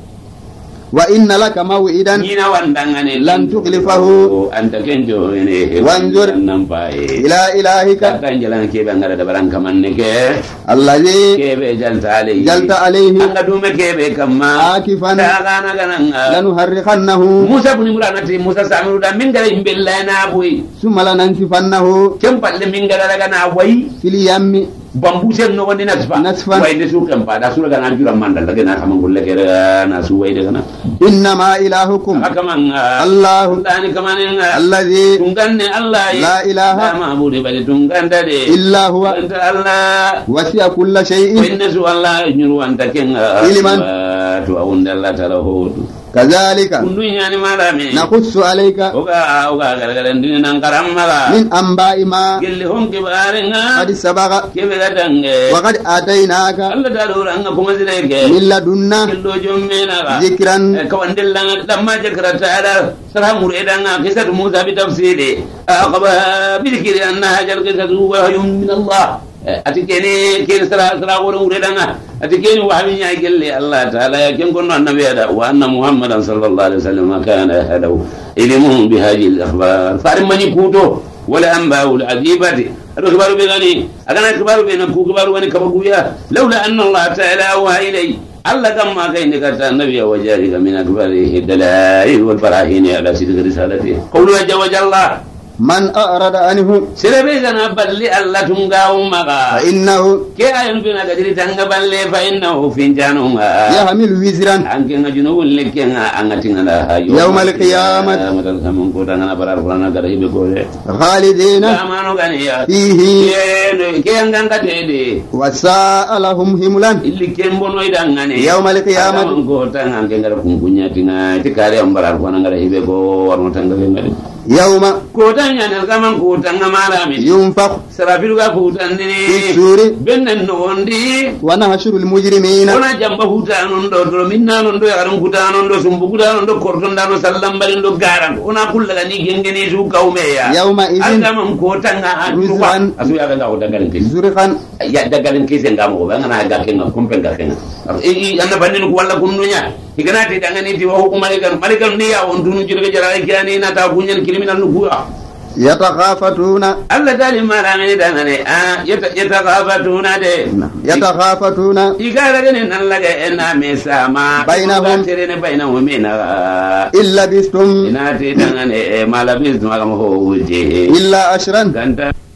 wa inna laka maw'idan ina wandangane lan tukhlifahu anta kenjo ene wanzur nampae ila ilahika kan jalan ke bangara da barang kamanne ke alladhi kebe jalta alayhi jalta alayhi anga dume kebe kamma akifan da gana gananga lanuharriqannahu Musa buni muranati Musa Samiru da min gara imbella na boy summa lanansifannahu kem palle min gara daga na wai fil yammi bambu sen no woni nasfa Nasfa. wai de su kan pada su daga na jura mandal daga na kaman gulle ke na su wai daga na innama ilahukum haka man Allahu dani kaman alladhi tunganne Allah la ilaha ma bude bade tunganda de illa huwa anta Allah wasi'a kulla shay'in inna su Allah nyuru anta ken Iliman. to awunda Allah tala hodu kadhalika kundunya ni malame naqussu alayka oga oga gargaren dini nan karammaga min anba'i ma gelli honke barenga qad sabaqa kebe gadange wa qad atainaka Allah da dora anga kuma zirege min ladunna kello jommena ga zikran kawandilla damma jakrata ala sarhamur edanga kisatu Musa bi tafsiri aqaba bi dhikri anna hajal qisatu wa yum min Allah atikene ken sara sara woro uredanga atikene wahmi nya gelle Allah taala ya ken gonno annabi ada wa anna muhammadan sallallahu alaihi wasallam kana hadaw ilmun bi hadhihi al-akhbar farimani kuto wala anba'u al-ajibati al-akhbaru bi gani agana akhbaru bi naku akhbaru wani kabaguya laula anna Allah taala wa ilay Allah kamma kai ne kata annabi wa jalika min akbarihi dalail wal barahin ala sidq risalati qawlu jalla man a'rada anhu sirebe gana balli Allah tunga umaga fa innahu ke ayon bina gadiri tanga balle fa innahu finjanu nga yahmilu wizran anke nga juno wulle ke nga angati nga hayo yawmal qiyamah matal samon ko tanga barar qur'ana gara hibe ko le khalidina amano gani ya fihi ke ke nganga tede wa sa'alahum himlan illi ke mbono idangane yawmal qiyamah ko tanga anke ngara kungunya tinga tikare ambarar qur'ana gara hibe ko warno tanga ngadi yawma ko tanya na kaman ko tanga marami yunfaq sarafiru ga ko tandini suri bennen no wondi wa nahshurul mujrimina ona jamba huta non do do minna non do yaran huta non do sumbu huta non do korton dano sallam balin do garan ona kullaga ni gengeni su kaume ya yawma idin anda man ko tanga Ruzwan. asu ya ga ko dagalin kis zurqan ya dagalin kis ngam ko ngana ga kenga kompen ga kenga e anda bandin ko walla kunnunya igana te dangani ti wa hukumale kan malikan ni ya on tunu jirga jara kiyani na ta kunyan criminal nu buya yatakhafatuna Allah dali marangani dangane ah yatakhafatuna de yatakhafatuna igara gene nan laga ena mesama Bainahum. tere bainahum mina illa bistum ina te dangane malabis magam ho wuje illa ashran ganta